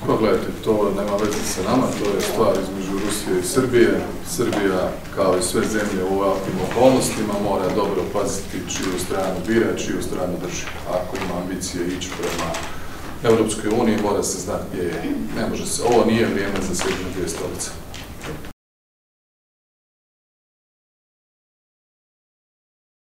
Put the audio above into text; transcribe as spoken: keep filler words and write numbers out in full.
Pa gledajte, to nema veze sa nama, to je stvar između Rusije i Srbije. Srbija, kao i sve zemlje u ovakvim okolnostima, mora dobro paziti čiju stranu bira, čiju stranu drži. Ako ima ambicije ići prema Europskoj uniji, mora se znati gdje je. Ne može se, ovo nije vrijeme za sjedenje dvije stolice.